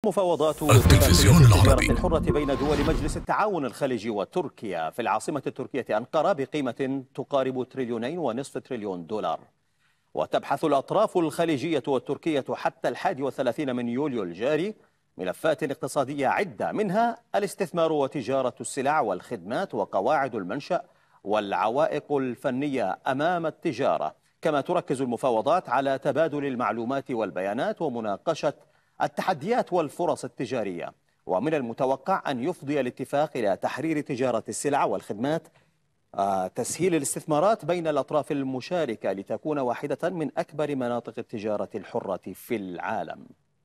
مفاوضات التلفزيون العربي التجارة الحرة بين دول مجلس التعاون الخليجي وتركيا في العاصمة التركية أنقرة بقيمة تقارب 2.5 تريليون دولار. وتبحث الأطراف الخليجية والتركية حتى 31 من يوليو الجاري ملفات اقتصادية عدة، منها الاستثمار وتجارة السلع والخدمات وقواعد المنشأ والعوائق الفنية أمام التجارة. كما تركز المفاوضات على تبادل المعلومات والبيانات ومناقشة التحديات والفرص التجارية. ومن المتوقع أن يفضي الاتفاق إلى تحرير تجارة السلع والخدمات، تسهيل الاستثمارات بين الأطراف المشاركة لتكون واحدة من أكبر مناطق التجارة الحرة في العالم.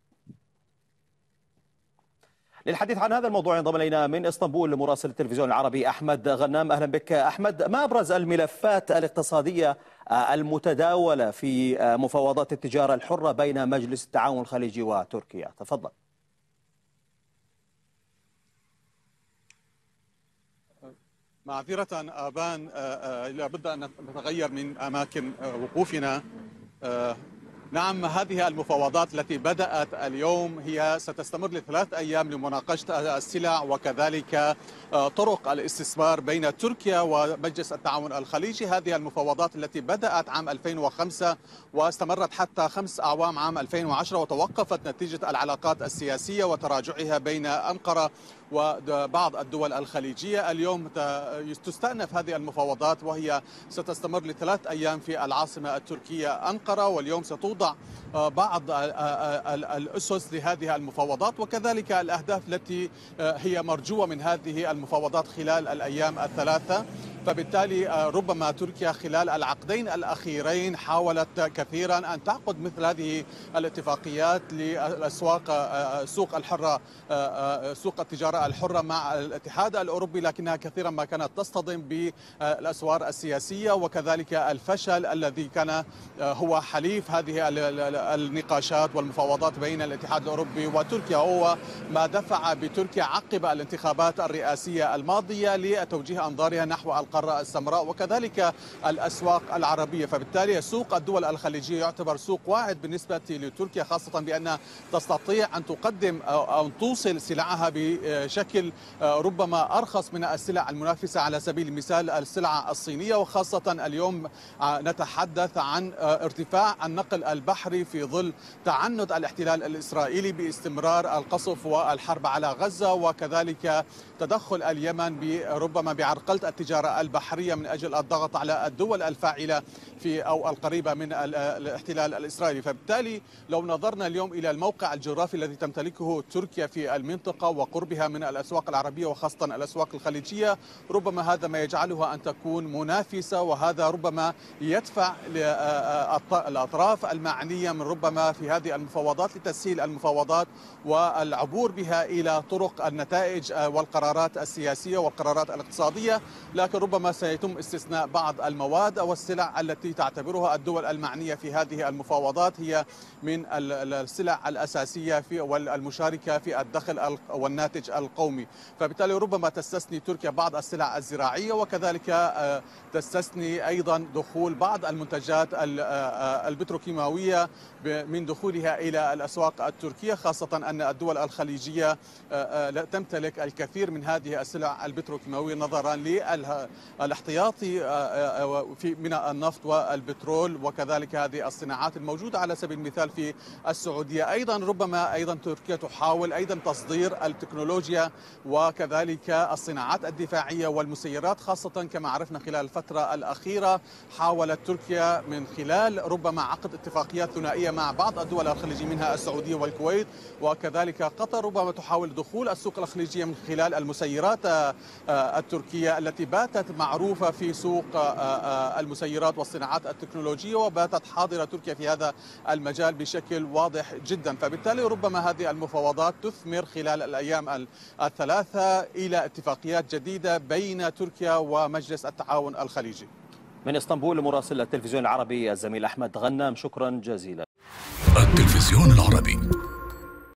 للحديث عن هذا الموضوع ينضم إلينا من إسطنبول مراسل التلفزيون العربي أحمد غنام. أهلا بك أحمد. ما أبرز الملفات الاقتصادية المتداولة في مفاوضات التجارة الحرة بين مجلس التعاون الخليجي وتركيا؟ تفضل. معذرة آبان، لابد أن نتغير من أماكن وقوفنا. نعم، هذه المفاوضات التي بدأت اليوم هي ستستمر ل3 أيام لمناقشة السلع وكذلك طرق الاستثمار بين تركيا ومجلس التعاون الخليجي. هذه المفاوضات التي بدأت عام 2005 واستمرت حتى 5 أعوام عام 2010 وتوقفت نتيجة العلاقات السياسية وتراجعها بين أنقرة وبعض الدول الخليجية. اليوم تستأنف هذه المفاوضات وهي ستستمر ل3 أيام في العاصمة التركية أنقرة، واليوم ستوضع بعض الأسس لهذه المفاوضات وكذلك الأهداف التي هي مرجوة من هذه المفاوضات خلال الأيام الثلاثة. فبالتالي ربما تركيا خلال العقدين الأخيرين حاولت كثيرا أن تعقد مثل هذه الاتفاقيات للأسواق، سوق الحرة، سوق التجارة الحرة مع الاتحاد الأوروبي، لكنها كثيرا ما كانت تصطدم بالأسوار السياسية وكذلك الفشل الذي كان هو حليف هذه النقاشات والمفاوضات بين الاتحاد الأوروبي وتركيا، هو ما دفع بتركيا عقب الانتخابات الرئاسية الماضية لتوجيه أنظارها نحو القارة السمراء وكذلك الأسواق العربية. فبالتالي سوق الدول الخليجية يعتبر سوق واعد بالنسبة لتركيا، خاصة بأنها تستطيع أن تقدم أو توصل سلعها بشكل ربما أرخص من السلع المنافسة، على سبيل المثال السلع الصينية، وخاصة اليوم نتحدث عن ارتفاع النقل البحري في ظل تعنت الاحتلال الإسرائيلي باستمرار القصف والحرب على غزة وكذلك تدخل اليمن ربما بعرقلة التجارة البحرية من أجل الضغط على الدول الفاعلة في أو القريبة من الاحتلال الإسرائيلي. فبالتالي لو نظرنا اليوم إلى الموقع الجغرافي الذي تمتلكه تركيا في المنطقة وقربها من الأسواق العربية وخاصة الأسواق الخليجية، ربما هذا ما يجعلها أن تكون منافسة، وهذا ربما يدفع الأطراف المعنية من ربما في هذه المفاوضات لتسهيل المفاوضات والعبور بها إلى طرق النتائج والقرارات السياسية والقرارات الاقتصادية. لكن ربما سيتم استثناء بعض المواد أو السلع التي تعتبرها الدول المعنية في هذه المفاوضات هي من السلع الأساسية والمشاركة في الدخل والناتج القومي. فبالتالي ربما تستثني تركيا بعض السلع الزراعية وكذلك تستثني أيضا دخول بعض المنتجات البتروكيماوية من دخولها إلى الأسواق التركية، خاصة أن الدول الخليجية تمتلك الكثير من هذه السلع البتروكيماوية نظرا للاحتياطي من النفط والبترول وكذلك هذه الصناعات الموجودة على سبيل المثال في السعودية. أيضا ربما تركيا تحاول تصدير التكنولوجيا وكذلك الصناعات الدفاعية والمسيرات، خاصة كما عرفنا خلال الفترة الأخيرة حاولت تركيا من خلال ربما عقد اتفاقيات ثنائية مع بعض الدول الخليجية منها السعودية والكويت وكذلك قطر، ربما تحاول دخول السوق الخليجية من خلال المسيرات التركية التي باتت معروفة في سوق المسيرات والصناعات التكنولوجية، وباتت حاضرة تركيا في هذا المجال بشكل واضح جدا. فبالتالي ربما هذه المفاوضات تثمر خلال الأيام الثلاثة إلى اتفاقيات جديدة بين تركيا ومجلس التعاون الخليجي. من اسطنبول مراسل التلفزيون العربي الزميل أحمد غنام، شكرا جزيلا. التلفزيون العربي.